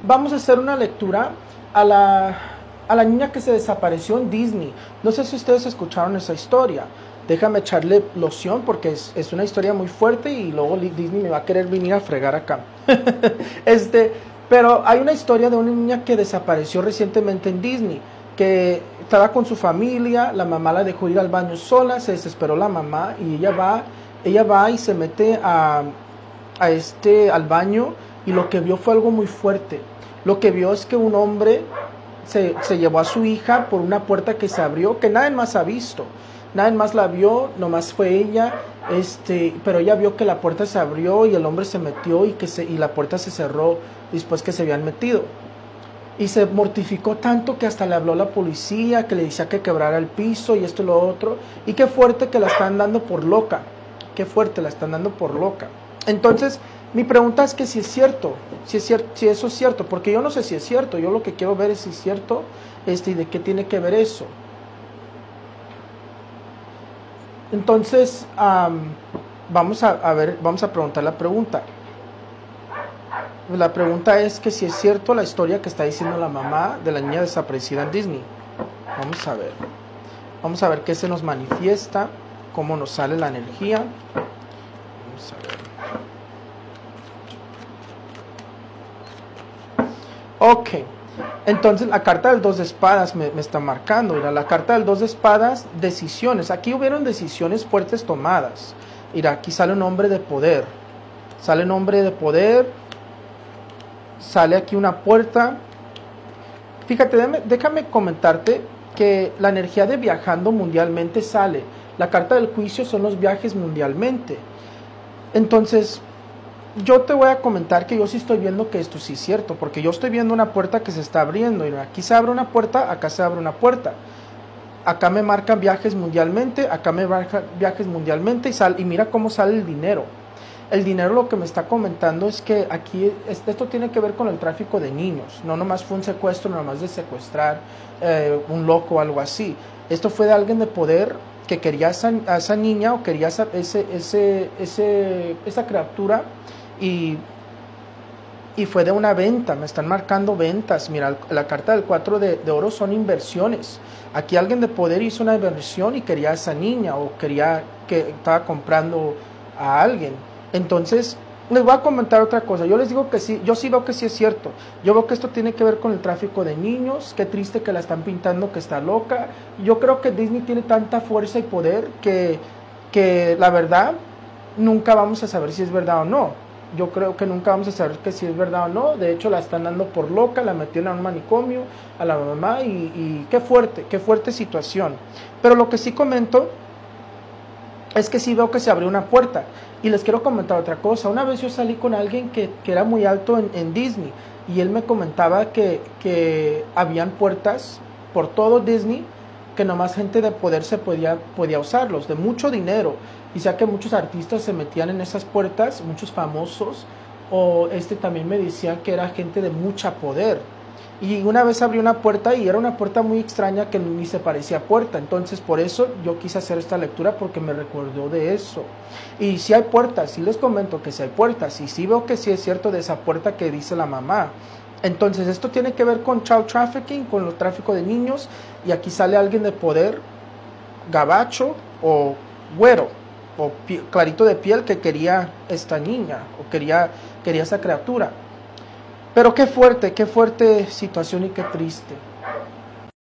vamos a hacer una lectura a la niña que se desapareció en Disney. No sé si ustedes escucharon esa historia. Déjame echarle loción porque es una historia muy fuerte y luego Disney me va a querer venir a fregar acá. este, pero hay una historia de una niña que desapareció recientemente en Disney, que estaba con su familia, la mamá la dejó ir al baño sola, se desesperó la mamá y ella va y se mete al baño, y lo que vio fue algo muy fuerte. Lo que vio es que un hombre se llevó a su hija por una puerta que se abrió, que nadie más ha visto. Nadie más la vio, nomás fue ella, pero ella vio que la puerta se abrió y el hombre se metió y la puerta se cerró después que se habían metido. Y se mortificó tanto que hasta le habló a la policía, que le decía que quebrara el piso y esto y lo otro. Y qué fuerte que la están dando por loca. Qué fuerte la están dando por loca. Entonces, mi pregunta es que si es cierto, si eso es cierto, porque yo no sé si es cierto. Yo lo que quiero ver es si es cierto, y de qué tiene que ver eso. Entonces, vamos a preguntar la pregunta. La pregunta es que si es cierto la historia que está diciendo la mamá de la niña desaparecida en Disney. Vamos a ver. Vamos a ver qué se nos manifiesta, cómo nos sale la energía. Vamos a ver. Ok. Entonces la carta del 2 de espadas me está marcando. Mira, la carta del 2 de espadas, decisiones. Aquí hubieron decisiones fuertes tomadas. Mira, aquí sale un hombre de poder. Sale un hombre de poder. Sale aquí una puerta. Fíjate, déjame comentarte que la energía de viajando mundialmente sale. La carta del juicio son los viajes mundialmente. Entonces, yo te voy a comentar que yo sí estoy viendo que esto sí es cierto, porque yo estoy viendo una puerta que se está abriendo, y aquí se abre una puerta, acá se abre una puerta, acá me marcan viajes mundialmente, acá me marcan viajes mundialmente, y mira cómo sale el dinero. El dinero, lo que me está comentando es que aquí esto tiene que ver con el tráfico de niños. No nomás fue un secuestro, nomás de secuestrar un loco o algo así. Esto fue de alguien de poder que quería a esa niña, o quería esa criatura, y fue de una venta. Me están marcando ventas. Mira, la carta del 4 de oro son inversiones. Aquí alguien de poder hizo una inversión y quería a esa niña, o quería que estaba comprando a alguien. Entonces, les voy a comentar otra cosa. Yo les digo que sí, yo sí veo que sí es cierto. Yo veo que esto tiene que ver con el tráfico de niños. Qué triste que la están pintando que está loca. Yo creo que Disney tiene tanta fuerza y poder que la verdad nunca vamos a saber si es verdad o no. Yo creo que nunca vamos a saber que si es verdad o no. De hecho, la están dando por loca, la metieron a un manicomio, a la mamá, y qué fuerte situación. Pero lo que sí comento es que sí veo que se abrió una puerta. Y les quiero comentar otra cosa. Una vez yo salí con alguien que era muy alto en Disney, y él me comentaba que habían puertas por todo Disney, que nomás gente de poder podía usarlos, de mucho dinero. Y ya que muchos artistas se metían en esas puertas, muchos famosos, o también me decían que era gente de mucha poder. Y una vez abrí una puerta, y era una puerta muy extraña que ni se parecía puerta. Entonces por eso yo quise hacer esta lectura, porque me recordó de eso. Y si hay puertas, sí les comento que si hay puertas, y sí veo que sí es cierto de esa puerta que dice la mamá. Entonces esto tiene que ver con child trafficking, con el tráfico de niños. Y aquí sale alguien de poder, gabacho o güero, o clarito de piel, que quería esta niña, o quería esa criatura. Pero qué fuerte situación y qué triste.